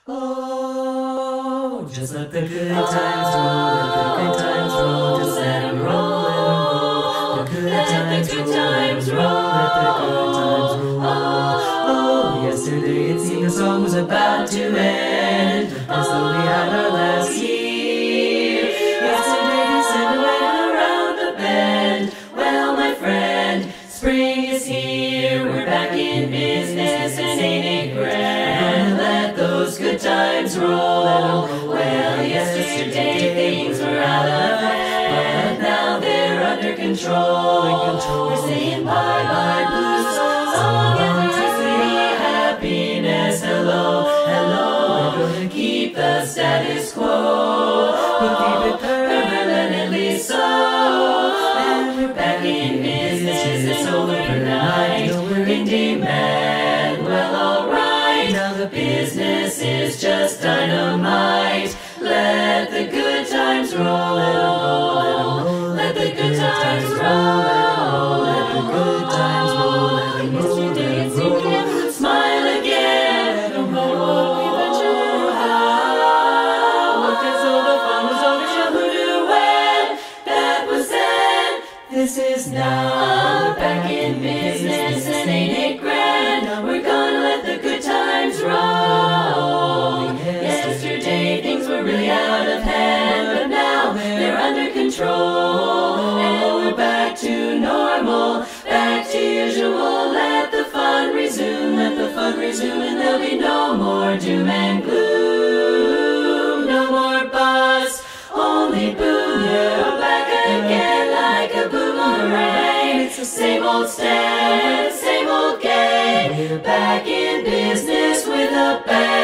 Oh, just let the good times roll, let the good times roll, just let them roll, let them roll. The good times roll, let the good times roll. Oh, yesterday it seemed the song was about to end, as though we had our last year. Yesterday December went around the bend. Well, my friend, spring is here, we're back in business, and ain't it grand? Let those good times roll. Well, yesterday things were out of hand, but now they're under control. We're saying bye-bye blues, song electricity, happiness, hello, hello. We're gonna keep the status quo, we'll keep it permanently so. And we're back in business, it's overnight, we're in demand. Well, alright, now the business is just dynamite. Let the good times roll, let them roll, let them roll. Let the good times roll, let the good times roll, let them roll, let them roll. Smile again, let them roll. We venture how, looked as though the fun was over, shall who knew when that was then. This is now, we're back in business, and ain't it grand? Now we're gonna let the good times roll. Yesterday things were really out of hand, but now they're under control. And we're back to normal, back to usual. Let the fun resume, let the fun resume, and there'll be no more doom and gloom, no more buzz, only boom. We're back again like a boomerang. It's the same old stand, same old gang. We're back in business with a bang.